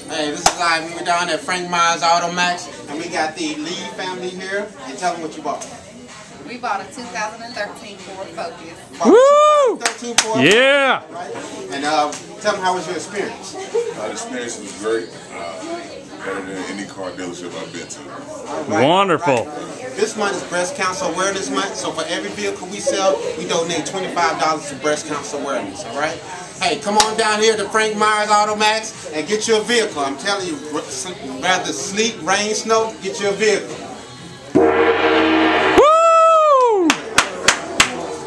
Hey, this is live. We're down at Frank Myers Automax, and we got the Lee family here. And tell them what you bought. We bought a 2013 Ford Focus. Woo! 2013 Ford Yeah! Focus, right? And tell them how was your experience? The experience was great. Better than any car dealership I've been to. Right, wonderful. Right. This month is Breast Cancer Awareness Month, so for every vehicle we sell, we donate $25 to breast cancer awareness, all right? Hey, come on down here to Frank Myers Automax and get your vehicle. I'm telling you, rather sleet, rain, snow, get your vehicle.